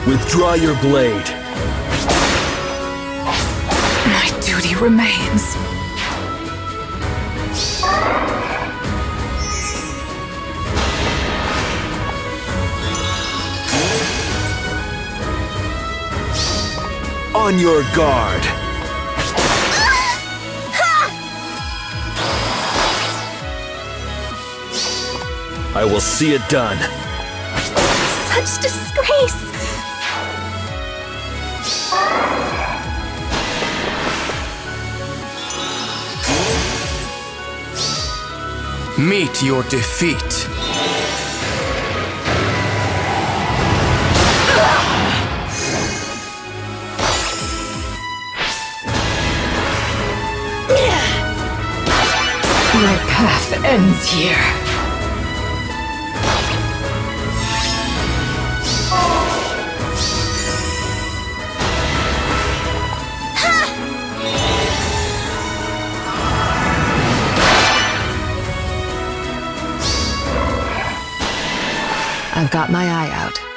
Withdraw your blade. My duty remains. On your guard. I will see it done. Such disgrace! Meet your defeat. My path ends here. I've got my eye out.